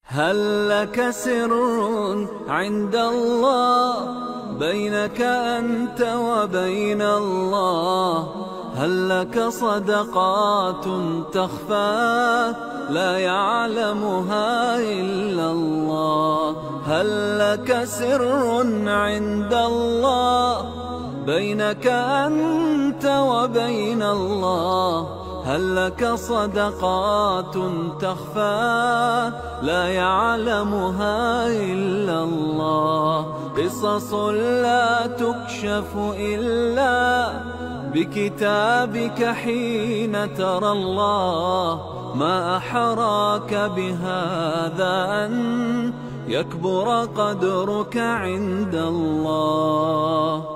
هل لك سر عند الله بينك أنت وبين الله؟ هل لك صدقات تخفى لا يعلمها إلا الله؟ هل لك سر عند الله بينك أنت وبين الله؟ هل لك صدقات تخفى لا يعلمها إلا الله؟ قصص لا تكشف إلا بكتابك حين ترى الله. ما أحراك بهذا أن يكبر قدرك عند الله.